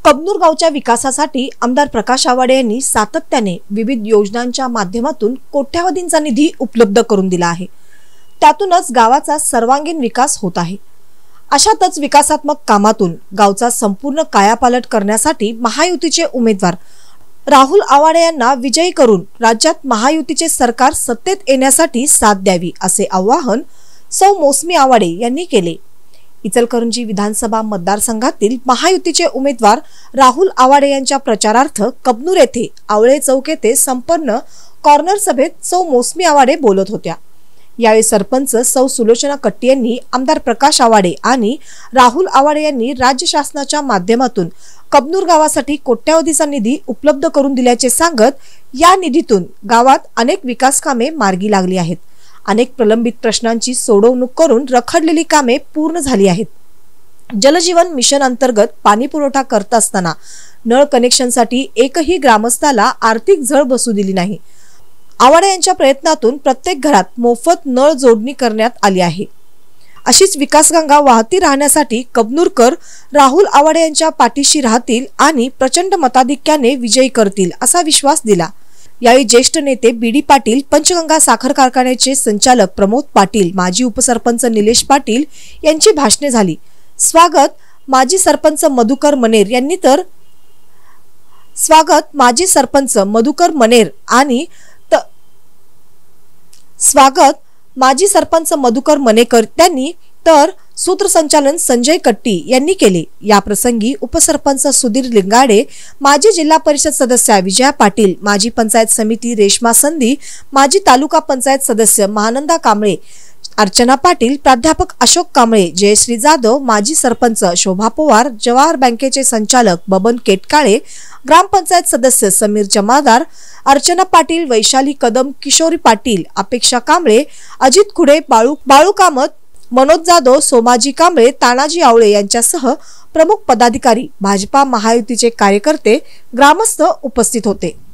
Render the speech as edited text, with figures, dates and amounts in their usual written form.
कबनूर गावच्या विकासासाठी आमदार प्रकाश आवाडे यांनी सातत्याने विविध योजनांच्या माध्यमातून कोट्यावधींचा निधी उपलब्ध करून दिला आहे। त्यातूनच गावाचा सर्वांगीण विकास होत आहे। अशातच विकासात्मक कामातून गावचा संपूर्ण कायापालट करण्यासाठी महायुतीचे उमेदवार राहुल आवाडे यांना विजयी करून राज्यात महायुतीचे सरकार सत्तेत येण्यासाठी साथ द्यावी असे आवाहन सौ मौसमी आवाडे यांनी केले। इचलकरंजी विधानसभा मतदारसंघातील महायुतीचे उमेदवार राहुल आवाडे यांच्या प्रचारार्थ कबनूर येथे आवळे चौक येथे संपन्न कॉर्नर सभेत सौ मौसमी आवाडे बोलत होत्या। यावेळी सरपंच सौ सुलोचना कट्टी यांनी आमदार प्रकाश आवाडे आणि राहुल आवाडे यांनी राज्य शासनाच्या माध्यमातून कबनूर गावासाठी कोट्यावधीचा निधी उपलब्ध करून दिल्याचे सांगत, या निधीतून गावात अनेक विकास कामे मार्गी लागली आहेत। अनेक प्रलंबित प्रश्नांची सोडवणूक करून रखडलेली कामे पूर्ण झाली आहेत। जलजीवन मिशन अंतर्गत पाणी पुरवठा करत असताना नळ कनेक्शनसाठी एकही ग्रामस्थाला आर्थिक झळ बसू दिली नाही। आवाडे यांच्या प्रयत्नातून प्रत्येक घरात मोफत नळ जोडणी करण्यात आली आहे। अशीच विकासगंगा वाहती राहण्यासाठी कबनूरकर राहुल आवाडे यांच्या पाठीशी राहतील आणि प्रचंड मताधिक्याने विजयी करतील असा विश्वास दिला। यावेळी ज्येष्ठ नेते बीडी पाटील, पंचगंगा साखर कारखान्याचे संचालक प्रमोद पाटील, माजी उपसरपंच निलेश पाटील यांची भाषणे झाली। स्वागत माजी सरपंच मधुकर मनेर यांनी तर त्यांनी तर सूत्रसंचालन संजय कट्टी यांनी केले। या प्रसंगी उपसरपंच सुधीर लिंगाडे, माजी जिल्हा परिषद सदस्य विजया पाटील, माजी पंचायत समिती रेश्मा संधी, माजी तालुका पंचायत सदस्य महानंदा कांबळे, अर्चना पाटील, प्राध्यापक अशोक कांबळे, जयश्री जाधव, माजी सरपंच शोभा पवार, जवाहर बँकेचे संचालक बबन केटकाळे, ग्रामपंचायत सदस्य समीर जमादार, अर्चना पाटील, वैशाली कदम, किशोरी पाटील, अपेक्षा कांबळे, अजित खुडे, बाळू कामत, मनोज जाधव, सोमाजी कांबळे, तानाजी आवळे यांच्यासह प्रमुख पदाधिकारी, भाजपा महायुतीचे कार्यकर्ते, ग्रामस्थ उपस्थित होते।